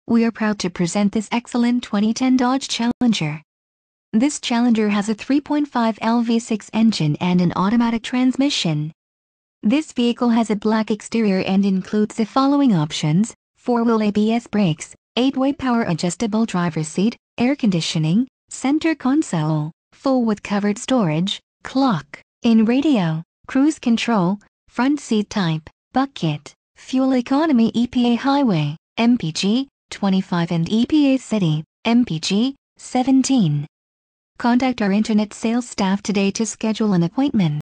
We are proud to present this excellent 2010 Dodge Challenger. This Challenger has a 3.5L V6 engine and an automatic transmission. This vehicle has a black exterior and includes the following options: 4-wheel ABS brakes, 8-way power adjustable driver's seat, air conditioning, center console, full with covered storage, clock, in radio, cruise control, front seat type, bucket, fuel economy EPA highway, MPG, 25 and EPA city, MPG, 17. Contact our internet sales staff today to schedule an appointment.